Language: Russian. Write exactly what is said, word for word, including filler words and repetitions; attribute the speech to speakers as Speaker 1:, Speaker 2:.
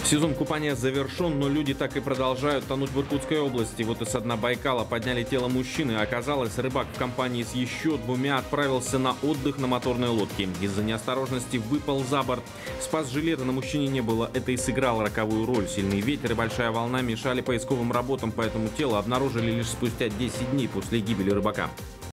Speaker 1: Сезон купания завершен, но люди так и продолжают тонуть в Иркутской области. Вот из дна Байкала подняли тело мужчины. Оказалось, рыбак в компании с еще двумя отправился на отдых на моторной лодке. Из-за неосторожности выпал за борт. Спас жилета на мужчине не было. Это и сыграло роковую роль. Сильный ветер и большая волна мешали поисковым работам, поэтому тело обнаружили лишь спустя десять дней после гибели рыбака.